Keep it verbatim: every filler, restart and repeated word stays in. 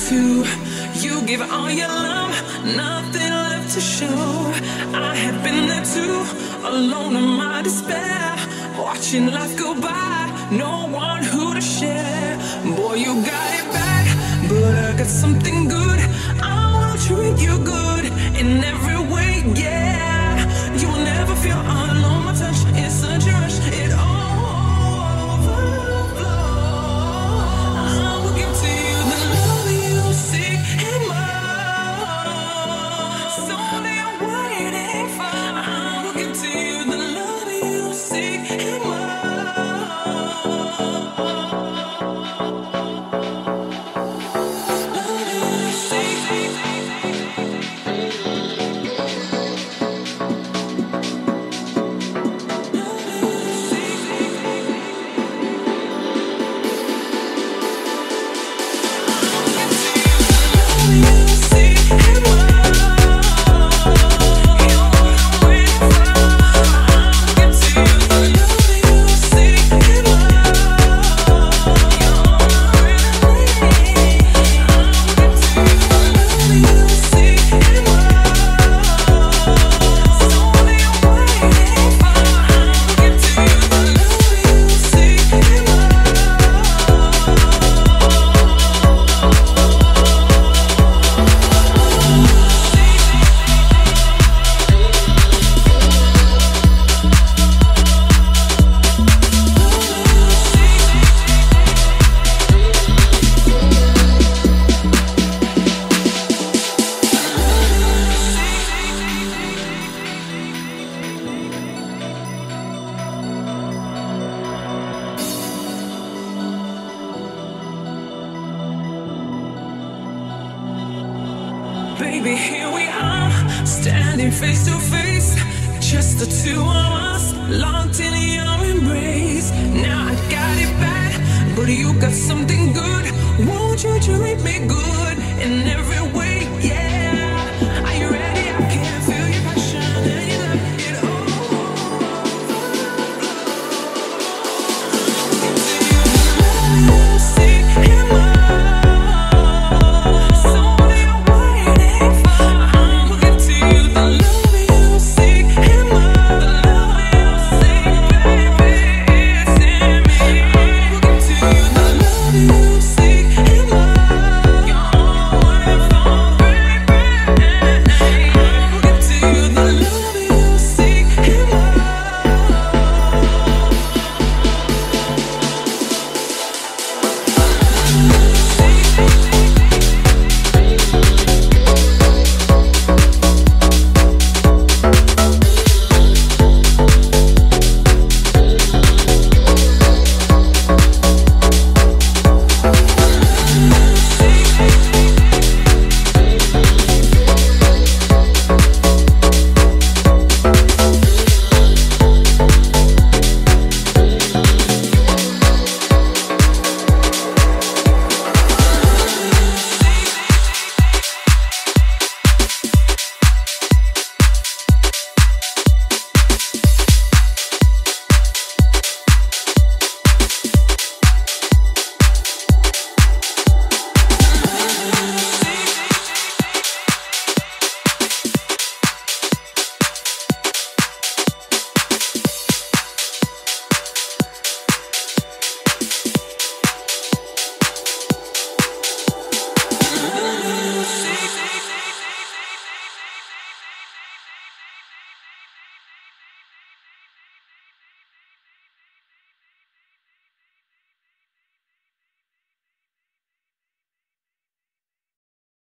too. You give all your love, nothing left to show. I have been there too, alone in my despair, watching life go by, no one who to share. Boy, you got it bad, but I got something good. I will treat you good in every way, yeah. You will never feel alone. My touch is such a rush, it overflows. I will give to you the love you seek and more. So they're waiting for. I will give to you the love you seek and more. Baby, here we are, standing face to face, just the two of us, locked in your embrace. Now I got it bad, but you got something good. Won't you treat me good in every way?